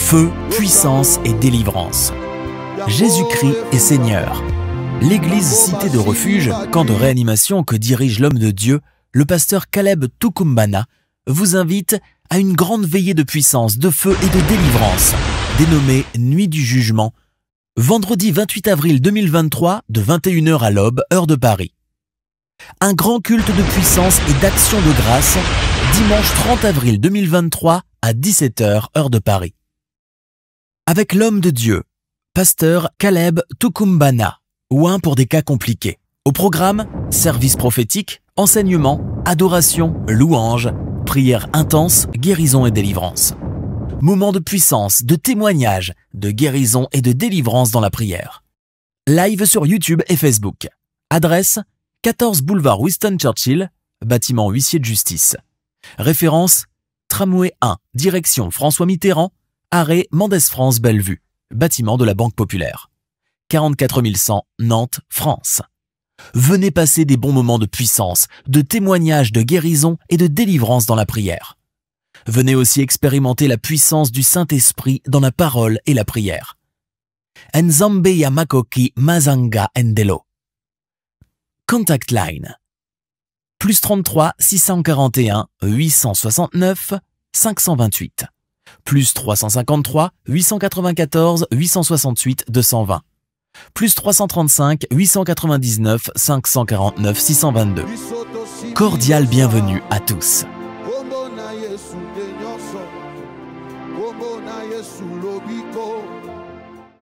Feu, puissance et délivrance. Jésus-Christ est Seigneur. L'église Cité de Refuge, camp de réanimation que dirige l'homme de Dieu, le pasteur Caleb Tukumbana, vous invite à une grande veillée de puissance, de feu et de délivrance, dénommée Nuit du Jugement, vendredi 28 avril 2023 de 21 h à l'aube, heure de Paris. Un grand culte de puissance et d'action de grâce, dimanche 30 avril 2023 à 17 h, heure de Paris. Avec l'homme de Dieu, pasteur Caleb Tukumbana, ouin pour des cas compliqués. Au programme, service prophétique, enseignement, adoration, louange, prière intense, guérison et délivrance. Moment de puissance, de témoignage, de guérison et de délivrance dans la prière. Live sur YouTube et Facebook. Adresse 14 boulevard Winston Churchill, bâtiment huissier de justice. Référence Tramway 1, direction François Mitterrand, arrêt Mendès France Bellevue, bâtiment de la Banque Populaire. 44 100 Nantes, France. Venez passer des bons moments de puissance, de témoignage, de guérison et de délivrance dans la prière. Venez aussi expérimenter la puissance du Saint-Esprit dans la parole et la prière. Nzambe ya makoki mazanga endelo. Contact line +33 641 869 528 +353 894 868 220 +335 899 549 622. Cordial bienvenue à tous.